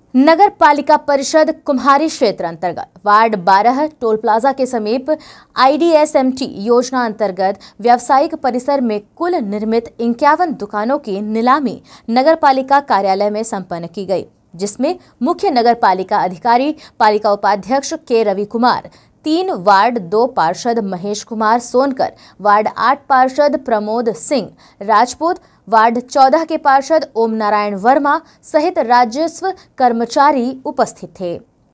नगर पालिका परिषद कुम्हारी क्षेत्र अंतर्गत वार्ड 12 टोल प्लाजा के समीप IDSMT योजना अंतर्गत व्यावसायिक परिसर में कुल निर्मित 51 दुकानों की नीलामी नगर पालिका कार्यालय में संपन्न की गई, जिसमें मुख्य नगर पालिका अधिकारी पालिका उपाध्यक्ष के रवि कुमार, 3 वार्ड 2 पार्षद महेश कुमार सोनकर, वार्ड 8 पार्षद प्रमोद सिंह राजपूत, वार्ड 14 के पार्षद ओम नारायण वर्मा सहित राजस्व कर्मचारी उपस्थित थे।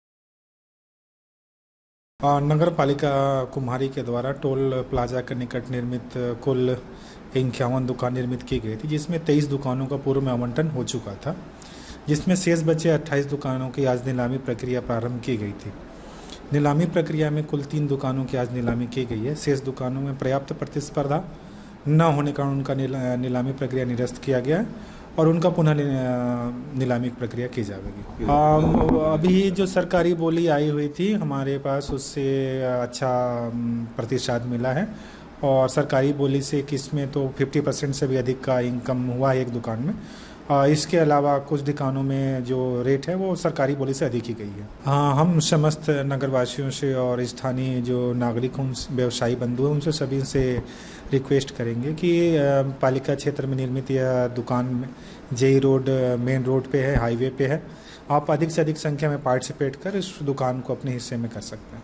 नगर पालिका कुम्हारी के द्वारा टोल प्लाजा के निकट निर्मित कुल 51 दुकान निर्मित की गई थी, जिसमें 23 दुकानों का पूर्व में आवंटन हो चुका था, जिसमें शेष बचे 28 दुकानों की आज नीलामी प्रक्रिया प्रारंभ की गई थी। नीलामी प्रक्रिया में कुल 3 दुकानों की आज नीलामी की गई है। शेष दुकानों में पर्याप्त प्रतिस्पर्धा न होने के कारण उनका नीलामी प्रक्रिया निरस्त किया गया है और उनका पुनः नीलामी प्रक्रिया की जाएगी। अभी जो सरकारी बोली आई हुई थी हमारे पास, उससे अच्छा प्रतिशत मिला है और सरकारी बोली से किसमें तो 50% से भी अधिक का इनकम हुआ है एक दुकान में। इसके अलावा कुछ दुकानों में जो रेट है वो सरकारी बोली से अधिक ही गई है। हाँ, हम समस्त नगरवासियों से और स्थानीय जो नागरिक उन व्यवसायी बंधु हैं उनसे सभी से रिक्वेस्ट करेंगे कि पालिका क्षेत्र में निर्मित यह दुकान JE रोड मेन रोड पे है, हाईवे पे है। आप अधिक से अधिक संख्या में पार्टिसिपेट कर इस दुकान को अपने हिस्से में कर सकते हैं।